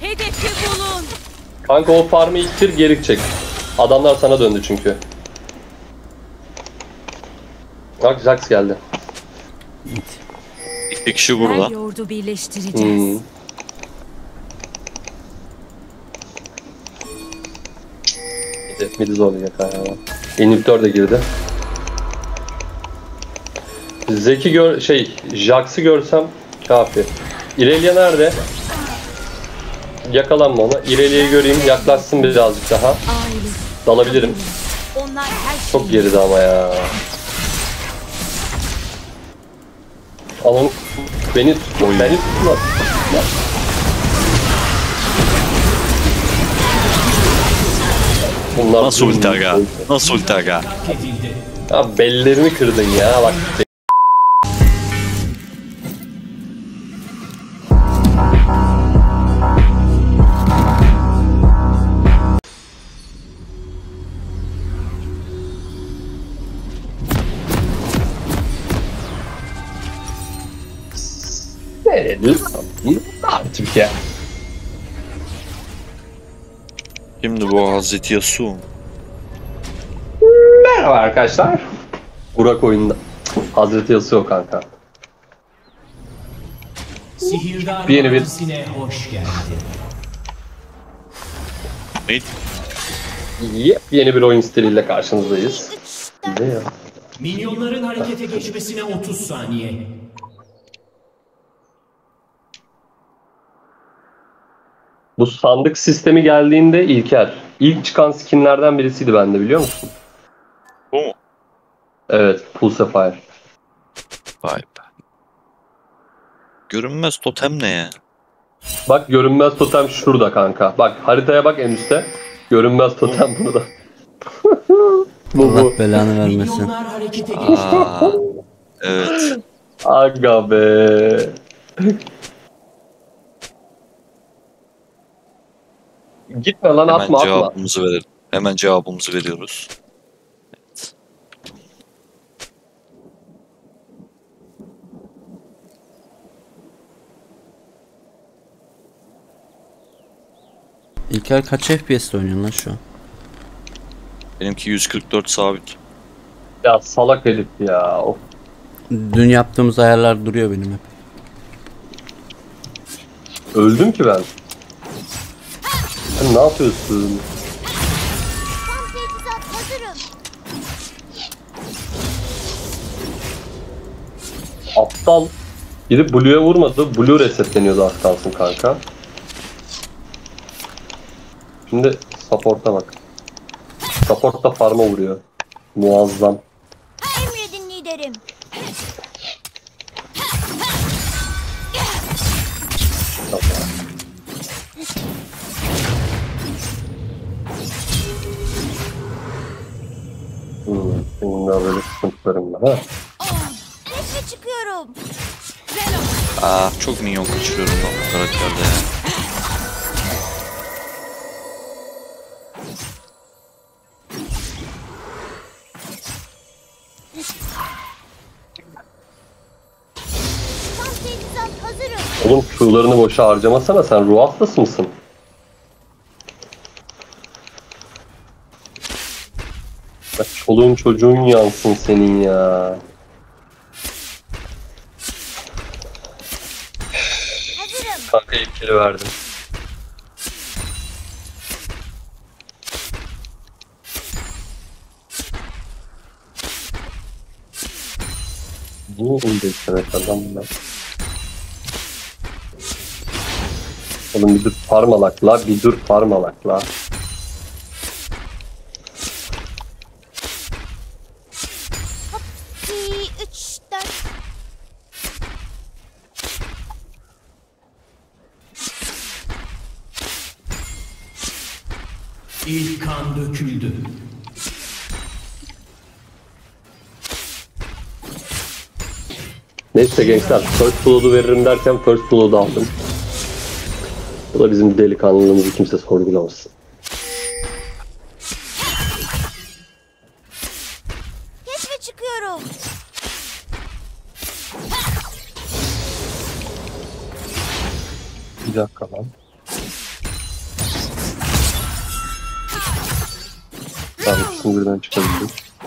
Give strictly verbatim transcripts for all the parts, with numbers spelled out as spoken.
Hedefi bulun. Kanka o farmı ittir, geri çek. Adamlar sana döndü çünkü. Bak Jax geldi. İki kişi burada. Her yoğurdu birleştireceğiz. Hmm. Midi, midi zorlayacak hayvan. İnhibitör de girdi. Zeki gör şey, Jax'ı görsem kafi. İrelia nerede? Yakalanma ona. İrelia'yı göreyim, yaklaşsın birazcık daha. Aile. Dalabilirim. Onlar her şey. Çok geride ama ya. Alın beni tutma, beni tutma. Bunlar Nasıl ulti aga? Nasıl ulti aga? Ya bellerini kırdın ya bak. Nerede? Artık ya. Şimdi bu Hazreti Yasuo. Merhaba arkadaşlar. Burak oyunda. Hazreti Yasuo kanka. Sihirdar Bir yeni bir- Vadisi'ne hoş geldin. Ne? Yepyeni bir oyun stiliyle karşınızdayız. Ne ya? Minyonların harekete geçmesine otuz saniye. Bu sandık sistemi geldiğinde İlker, ilk çıkan skinlerden birisiydi bende, biliyor musun? Bu mu? Evet, Pulsefire. Vay be. Görünmez totem ne ya? Bak görünmez totem şurada kanka. Bak haritaya bak en üstte. Görünmez totem burada. Bu Allah bu. belanı vermesin. Minyonlar harekete geçti. Aa, evet. Aga be. Gitme lan, Hemen atma atma. cevabımızı verelim. Hemen cevabımızı veriyoruz. Evet. İlker kaç F P S'te oynuyorsun lan şu an? Benimki yüz kırk dört sabit. Ya salak herif ya. Of. Dün yaptığımız ayarlar duruyor benim hep. Öldüm ki ben. Sen ne yapıyorsun? Tam teçhizat hazırım. Aptal. Biri Blue'ya vurmadı. Blue resetleniyordu az kalsın kanka. Şimdi support'a bak. Support da farm'a vuruyor. Muazzam. Emredin liderim. Hmm, senin daha böyle sıkıntılarım var ha. Resme çıkıyorum. Aa, çok minyon kaçırıyorum ben bu karakterde ya. Tam teçhizat hazırım. Oğlum Q'larını boşa harcamasana, sen ruh hastası mısın? Bak çoluğun çocuğun yansın senin ya. Hazırım. Kanka ilkeli verdim. Bu oyunda istemek adamlar. Oğlum bir dur parmalak la, bir dur parmalak la. iki, üç, dört. İlk kan döküldü. Neyse gençler, first blood'u veririm derken first blood'u aldım. Bu da bizim delikanlılığımızı kimse sorgulamasın. Keşfe çıkıyorum. Bir dakika lan. Tamam, ikisini birden çıkardım.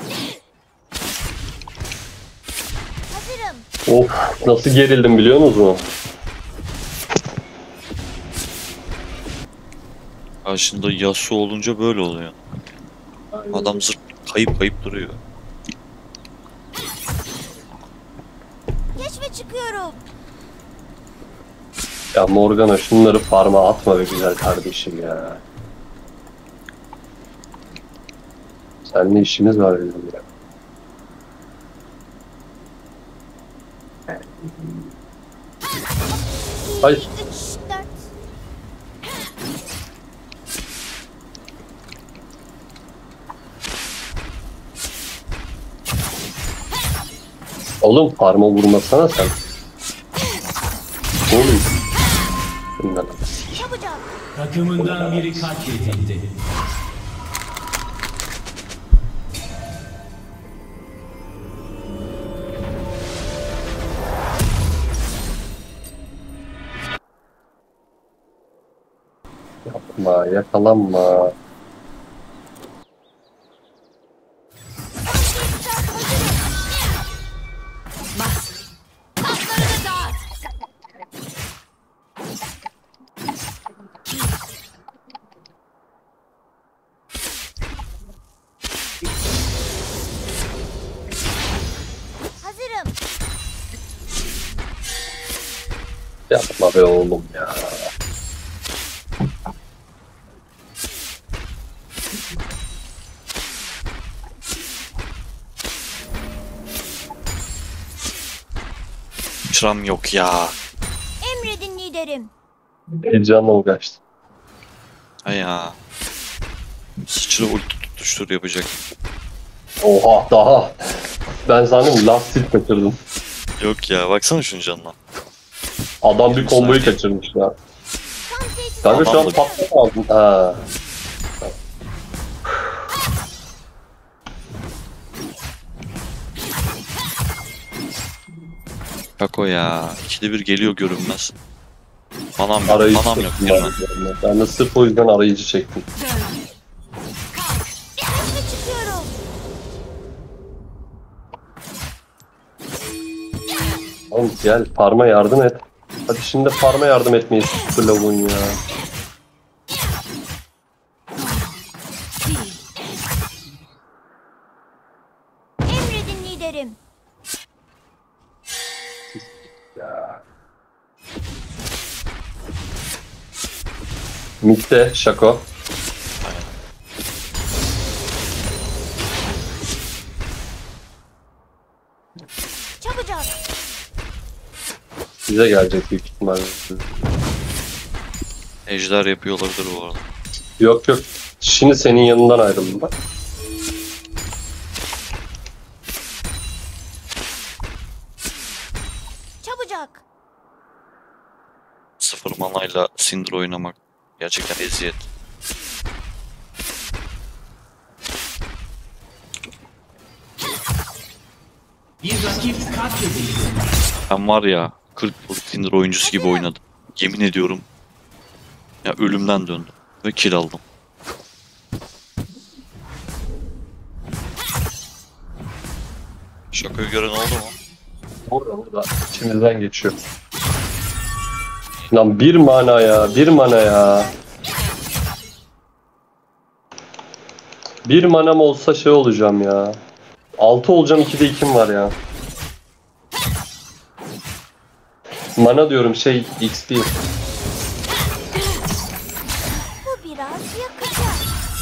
Hazırım. Of, nasıl gerildim biliyor musunuz? Karşında Yasuo olunca böyle oluyor. Adam zırt kayıp kayıp duruyor. Keşfe çıkıyorum. Ya Morgana şunları farma atma be güzel kardeşim ya. Seninle işimiz var bizim ya. Hayır. Üç, dört. Oğlum farma vurmasana sen. Ne oluyor? Bundan. Çabucak. Takımından biri katledildi. Yapma, yakalanma. Hazırım. Yapma be oğlum ya. Çıram yok ya. Emredin liderim. Heyecanla mı kaçtı? Hay ya. Sıçra ulti tutuştur yapacak. Oha daha. Ben sandım last hit kaçırdım. Yok ya baksana şunun canına. Adam bir komboyu kaçırmış ya. Tam teçhizat. Kanka şu an Adamla- patlık aldın. Ha. Bak o ya. İkide bir geliyor görünmez. Manam yok. Arayıcı Manam yok çektim girme. ben. Ben de sırf o yüzden arayıcı çektim. Keşfe çıkıyorum. Oğlum gel farma yardım et. Hadi şimdi farma yardım etmeyi sıkı lavuğun ya. Emredin liderim. Ya. Mitte Şako. Çabucak. Bize gelecek büyük ihtimalle. Ejder yapıyor olabilir bu arada. Yok yok. Şimdi senin yanından ayrıldım bak. Çabucak. Sıfır manayla Syndra oynamak gerçekten eziyet. Bir rakip katledildi. Ben var ya kırk yıllık Syndra oyuncusu gibi oynadım. Yemin ediyorum. Ya ölümden döndüm. Ve kill aldım. Şakayı gören oldu mu? Burada burada. İçimizden geçiyor. Lan bir mana ya. Bir mana ya. Bir manam olsa şey olacağım ya. Altı olacağım, ikide ikim var ya. Mana diyorum şey X P. Bu biraz yakacak.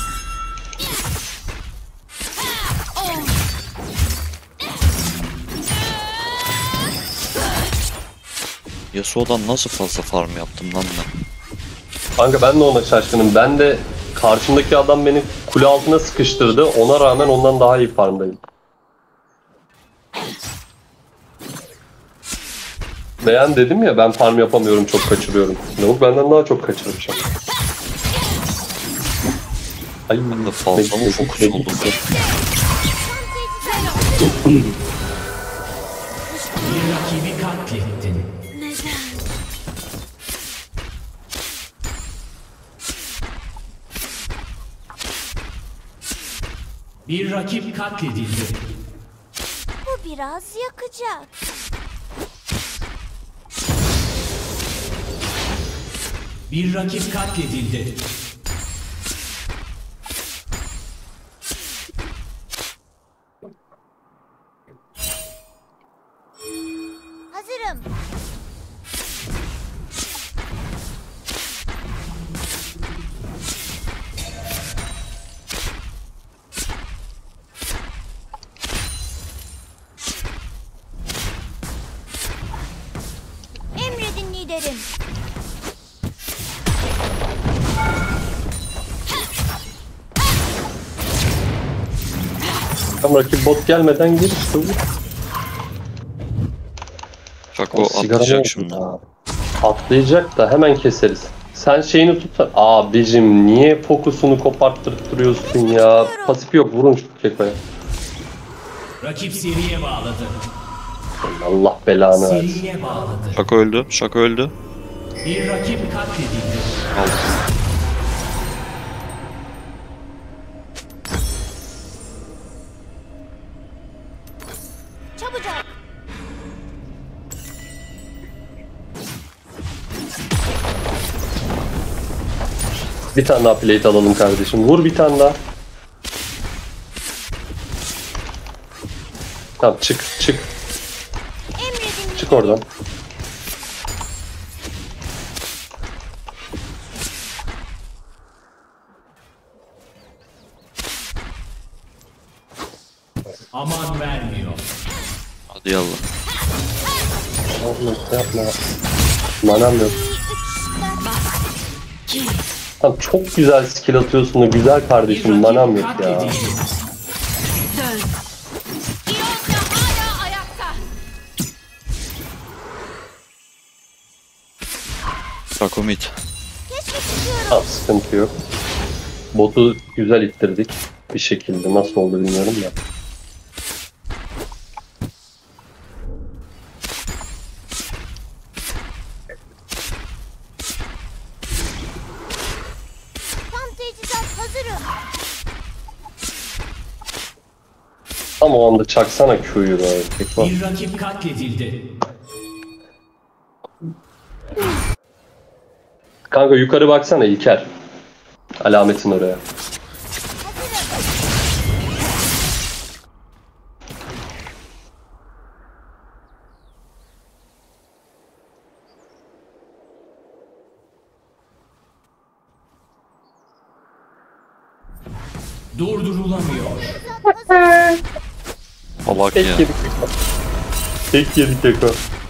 Yasuo'dan nasıl fazla farm yaptım lan ben? Kanka ben de ona şaşkınım. Ben de karşımdaki adam beni kule altına sıkıştırdı. Ona rağmen ondan daha iyi farmdayım. Beğen dedim ya ben farm yapamıyorum, çok kaçırıyorum. Lavuk benden daha çok kaçırmış ama. Ay, Ben de fazla mı ne- fokus ne- oldum? Tam teçhizat. Bir rakibi katlettin. Neden? Bir rakip katledildi. Bu biraz yakacak. Bir rakip katledildi. Hazırım. Emredin liderim. Tam rakip bot gelmeden gir işte bu. Bak o Sigara atlayacak mı şimdi. oldu? Atlayacak da hemen keseriz. Sen şeyini tutsan. Abicim niye fokusunu koparttırıp duruyorsun ya? Pasif yok, vurun şu kekoya. Rakip seriye bağladı. Allah belanı versin. Seriye bağladı. Şaka öldü. Şaka öldü. Bir rakip katledildi. Al. Çabucak. Bir tane daha plate alalım kardeşim. Vur bir tane daha. Tamam çık çık. Emredin Çık oradan. Aman vermiyor. Hadi yallah. Yapma yapma. Manam yok. Tamam çok güzel skill atıyorsun da güzel Bir kardeşim. Manam rakip yok ya. katledildi. Şaka mid. Keşke tutuyorum. Tamam sıkıntı yok. Botu güzel ittirdik. Bir şekilde nasıl oldu bilmiyorum da. Tam teçhizat hazırım. Tam o anda çaksana Q'yu da. Keko. Bir rakip katledildi. Kanka yukarı baksana İlker. Alametin oraya. Durdurulamıyor. Salak Tek ya. yedik Keko. Tek yedik Keko.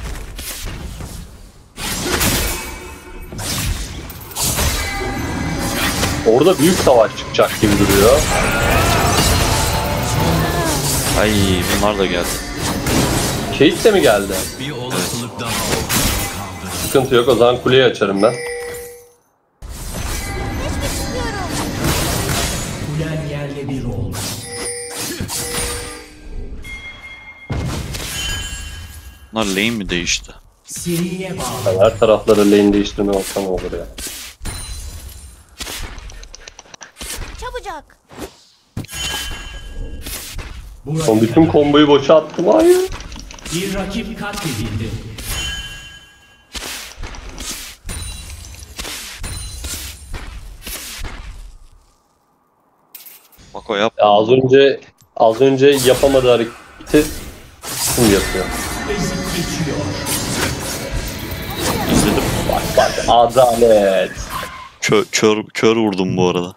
Orada büyük savaş çıkacak gibi duruyor. Ay bunlar da geldi. Kate de mi geldi? Bir olasılık daha. Sıkıntı yok, o zaman kuleyi açarım ben. Keşke tutuyorum. Kulen yerle bir oldu. Bunlar lane mi değişti? Seriye bağladı. Yani her tarafları lane değiştirme olsa ne olur ya. Çabucak. Bu Son bütün rakip- komboyu boşa attım, hayır. Bir rakip katledildi. Bak o yap. Ya az önce az önce yapamadığı hareketi şimdi yapıyor. Ezip geçiyor. İzledim. Bak bak, adalet. Kör, kör, kör vurdum bu arada.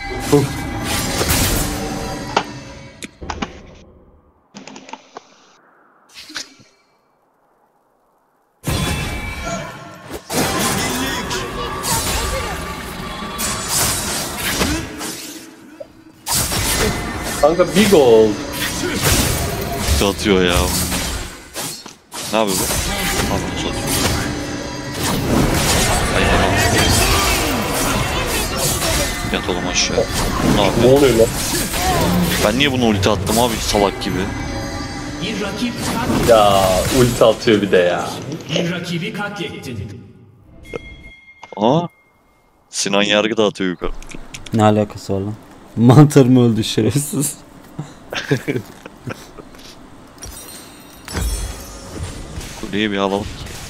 Kanka big old. Ulti atıyor ya. Ne yapıyor bu? Abi ulti atıyor. Ay ay. Yat oğlum aşağı. Ne Ne yapıyor? oluyor lan? Ben niye bunu ulti attım abi salak gibi? Bir rakip katledildi. Ya ulti atıyor bir de ya. Bir rakibi katlettin. Aa. Sinan Yargı da atıyor yukarı. Ne alakası var lan? Mantar mı öldü şerefsiz? Kuleyi bir alalım.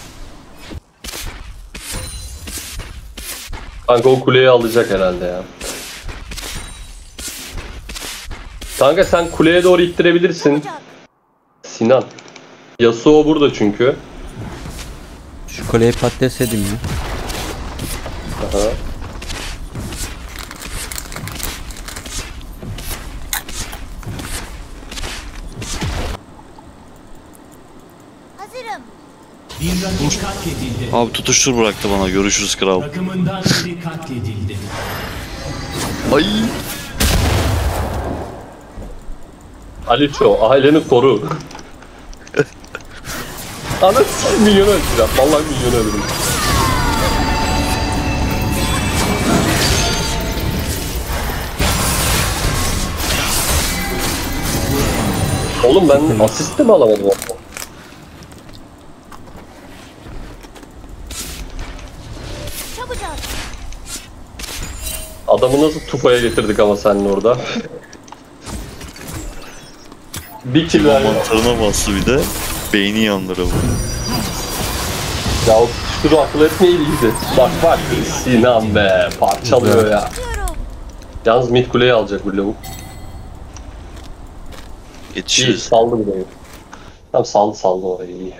Kanka o kuleyi alacak herhalde ya. Kanka sen kuleye doğru ittirebilirsin. Çabucak. Sinan. Yasuo burada çünkü. Şu koleyi patates edeyim ya. Aha. Hazırım. Bir rakip katledildi. Abi tutuştur bıraktı bana. Görüşürüz kral. Takımından biri katledildi. Ay. Aliço, aileni koru. Anasını milyon öldüreceğim. Vallahi milyon öldürürüm. Oğlum ben asist de mi alamadım? Çabucak. Adamı nasıl tufaya getirdik ama seninle orada. Bir kill verdi. Mantarına bastı bir de. Beyni yanları bu. Ya o tutuşturu akıl etmeye ilgili. Bak bak Sinan be parçalıyor ya. Tutuyorum. Yalnız mid kuleyi alacak bu lavuk. İyi Yetişiriz. saldı burayı. Tamam saldı saldı orayı iyi.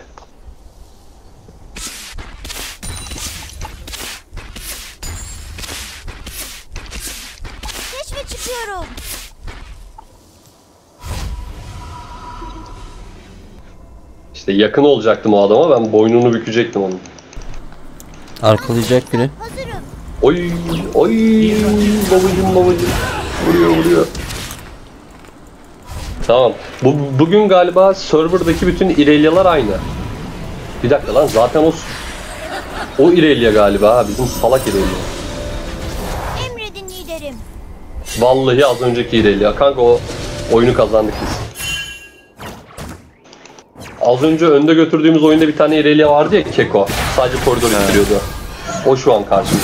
Keşfe çıkıyorum. İşte yakın olacaktım o adama, ben boynunu bükecektim onun. Arkalayacak biri. Hazırım. Oy oy babacım babacım vuruyor vuruyor. Tamam. Bu, bugün galiba serverdaki bütün İrelia'lar aynı. Bir dakika lan zaten o o İrelia galiba ha, bizim salak İrelia. Emredin liderim. Vallahi az önceki İrelia. Kanka o oyunu kazandık biz. Az önce önde götürdüğümüz oyunda bir tane İrelia vardı ya, Keko. Sadece koridor ittiriyordu. O şu an karşımızda.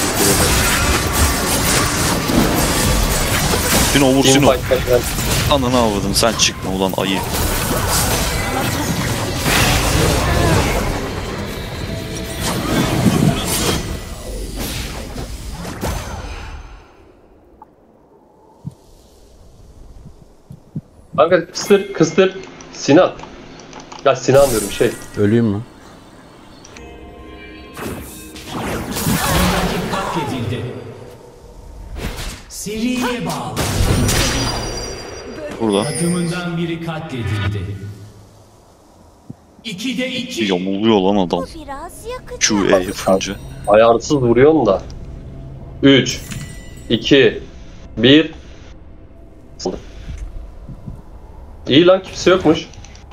Sino vur Sino. Teamfight'ta Ananı avladım, sen çıkma ulan ayı. Kanka kıstır kıstır. Sinan. Ya Sinan diyorum şey. Ölüyüm lan. Rakip katledildi. Seriye bağlı. Burada. Takımından biri katledildi. İkide iki. Yamuluyor lan adam. Bu biraz yakıcı. Q E yapınca. Ayarsız vuruyorsun da. üç iki bir İyi lan, kimse yokmuş.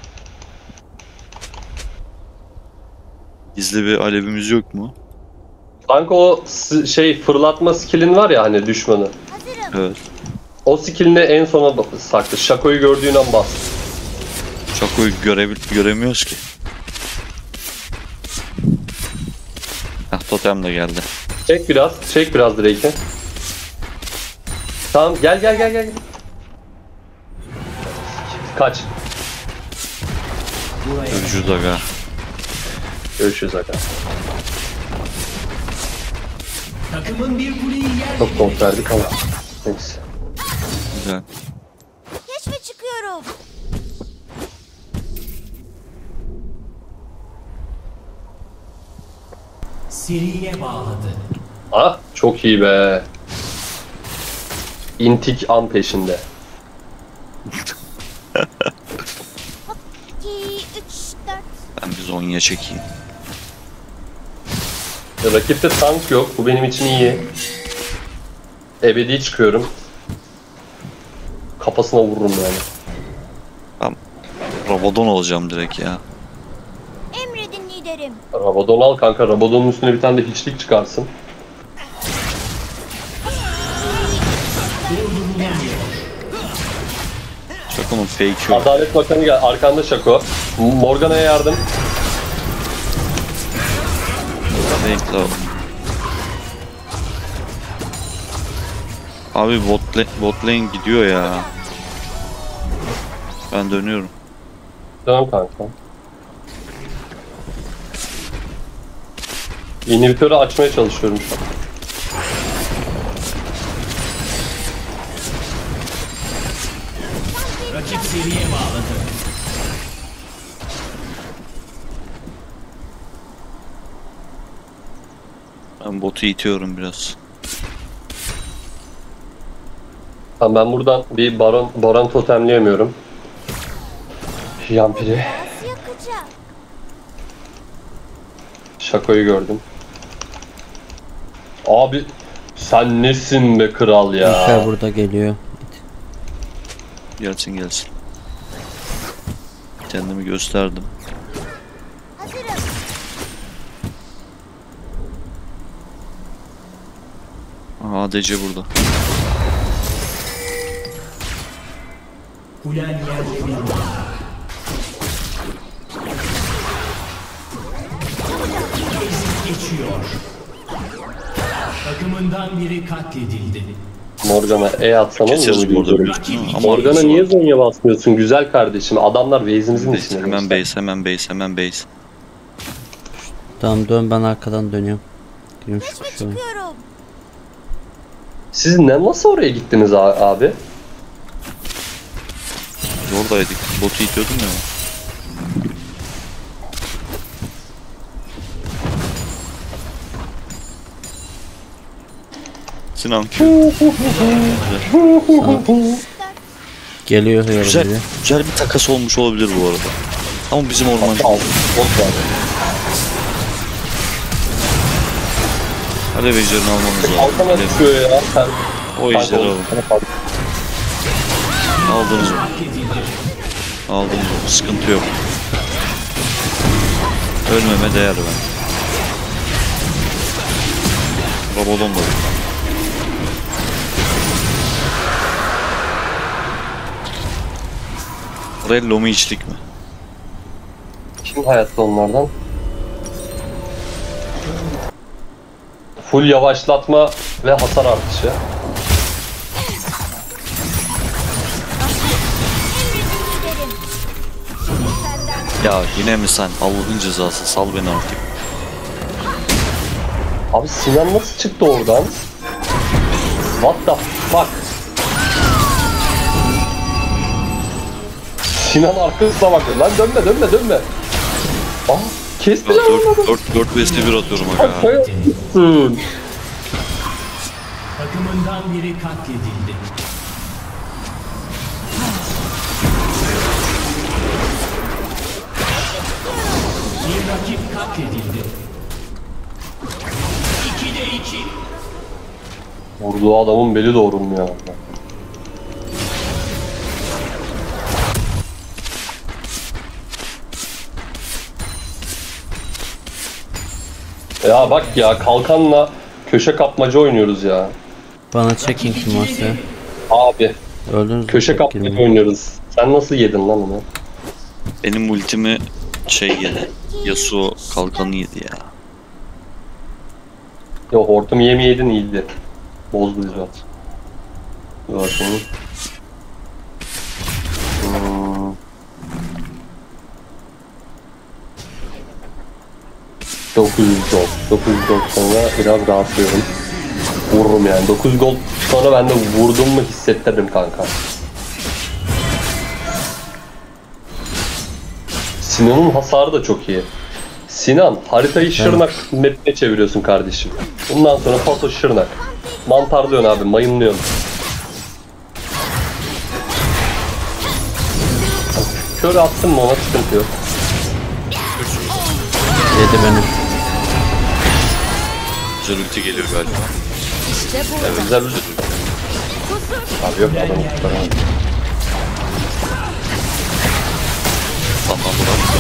Gizli bir alevimiz yok mu? Kanka o s- şey fırlatma skillin var ya hani düşmanı. Hazırım. Evet. O skillini en sona ba- saklı. Şakoyu gördüğün an bas. Şakoyu görebil göremiyoruz ki. Heh, totem de geldi. Çek biraz. Çek biraz Drake'i. Tamam gel gel gel gel. Kaç. Görüşürüz aga. Görüşürüz aga. Takımın bir kuleyi yer. Çok komp verdik ama. Neyse. Güzel. Keşfe çıkıyorum. Seriye bağladı. Ah çok iyi be. İntik an peşinde. iki, üç, dört. Ben bir Zonya çekeyim. Rakipte tank yok. Bu benim için iyi. Ebedi çıkıyorum. Kafasına vururum yani. Ben Rabadon alacağım direkt ya. Emredin liderim. Rabadon al kanka. Rabadon'un üstüne bir tane de hiçlik çıkarsın. Şako'nun fake'i yok. Adalet Bakanı gel. Arkanda Şako. Morgana'ya yardım. Bekle. Abi bot, la- bot lane gidiyor ya. Ben dönüyorum. Dön kanka. İnhibitörü açmaya çalışıyorum şu an. Rakip seriye bağladı. Ben botu itiyorum biraz. Tamam, ben buradan bir baron baron totemleyemiyorum. Yampiri. Nasıl yakacağım? Şakoyu gördüm. Abi sen nesin be kral İlker ya? burada geliyor. Gelsin gelsin. Kendimi gösterdim. Hazırım. Aha A D C burada. Kulen yerle bir oldu. Ezip geçiyor. Takımından biri katledildi. Morgana E atsan olur Keseriz mu? bu arada bilmiyorum. biliyorsun. Ama Morgana orası niye var. Zonya basmıyorsun güzel kardeşim? Adamlar base'imizin Base, içinde. hemen base, hemen base, hemen base. Tamam dön, ben arkadan dönüyorum. Gidiyorum şu Keşfe kuşa. çıkıyorum. Siz ne nasıl oraya gittiniz a- abi? Biz oradaydık. Botu itiyordum ya. Sinan Q. Geliyor hıyar Güzel, biri. güzel bir takas olmuş olabilir bu arada. Ama bizim ormancı. Al, bot var. Alev ejderini almamız lazım. Altına Alev. düşüyor ya. Sen, O ejderi alın. Kanka, Aldınız onu. Katledildi. Aldınız onu. Sıkıntı yok. Ölmeme değer ben. Rabadon da var. Rello mu içtik mi? Kim hayatta onlardan? Full yavaşlatma ve hasar artışı. Giderim. Senden Ya yine mi sen? Allah'ın cezası, sal beni artık. Abi Sinan nasıl çıktı oradan? What the fuck? Sinan arkasına bakıyor. Lan dönme dönme dönme. Aa kesti lan onu. dört dört vs bir atıyorum aga. Kafaya atmışsın. Takımından biri katledildi. Bir rakip katledildi. ikide iki. Vurduğu adamın beli doğrulmuyor. Ya bak ya kalkanla köşe kapmaca oynuyoruz ya. Bana çekin kim varsa ya. Abi Öldünüz mü? köşe Tek kapmaca girmeyin. oynuyoruz. Sen nasıl yedin lan onu? Benim ultimi şey yedi. Yasuo kalkanı yedi ya. Yok hortum yemeyeydin iyiydi. Bozdu bizi at. Bir bakayım. Hmm. dokuz yüz gold. dokuz yüz gold sonra biraz rahatlıyorum. Vururum yani. dokuz yüz gold sonra ben de vurdum mu hissettiririm kanka. Sinan'ın hasarı da çok iyi. Sinan haritayı Şırnak map'ine çeviriyorsun kardeşim. Bundan sonra paso Şırnak. Mantarlıyorsun abi, mayınlıyorsun. Kör attın mı ona sıkıntı yok. Yedi beni. Güzel ulti geliyor galiba. işte bu. Evet, güzel bir abi yok adamı kurtaramam. Tamam bırak.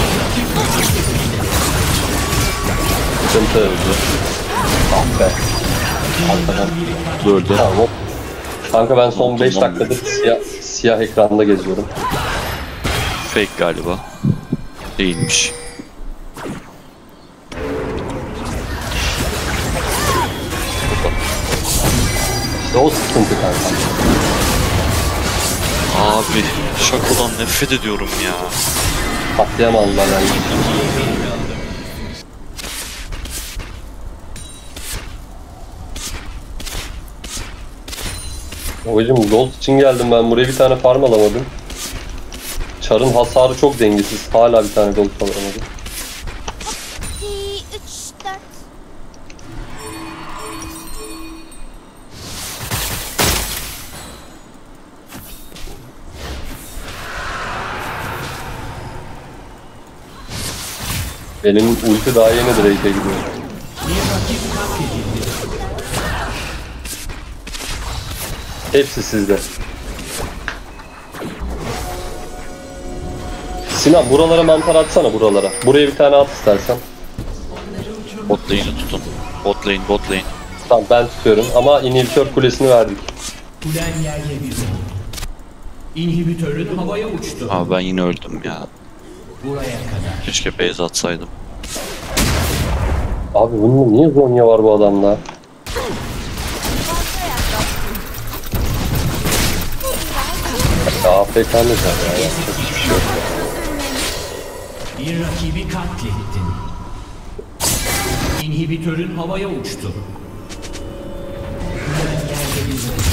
Sıkıntı. Ah be. Arkadan. Böyle. Tamam hop. Kanka ben son beş dakikadır siyah, siyah ekranda geziyorum. Fake galiba. Değilmiş. İşte o sıkıntı kanka. Abi şakodan nefret ediyorum ya. Patlayamadılar bence. Babacım gold için geldim ben buraya, bir tane farm alamadım. Char'ın hasarı çok dengesiz. Hala bir tane gold alamadım. iki, üç, dört. Benim ulti daha yeni Drake'e gidiyor. Bir rakip katledildi. Hepsi sizde. Sinan buralara mantar atsana, buralara. Buraya bir tane at istersen. Bot lane'i tutun. Bot lane, bot lane. Tamam ben tutuyorum ama inhibitör kulesini verdik. Kulen yerle bir oldu. İnhibitörün havaya uçtu. Abi ben yine öldüm ya. Buraya kadar. Keşke base atsaydım. Abi bunun niye Zonya var bu adamla? Ya A F K ne ya? Yapacak hiçbir şey yok ya. Bir rakibi katlettin. İnhibitörün havaya uçtu. Kulen yerle bir oldu.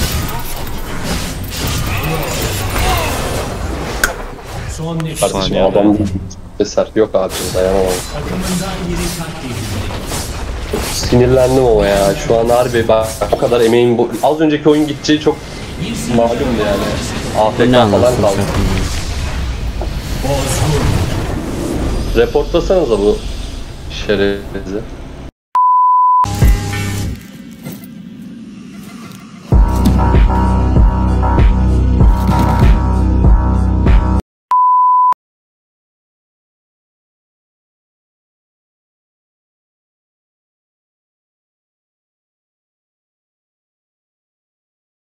Son nefes. Kardeşim Saniye adam eser yok abi, dayanamam. Takımından biri katledildi. Sinirlendim ama ya şu an harbi bak o kadar emeğim bu. Az önceki oyun gideceği çok malumdu yani. A F Bu ne K falan anlatsın kaldı. Bozgur. Reportlasanıza bu şerefsizi.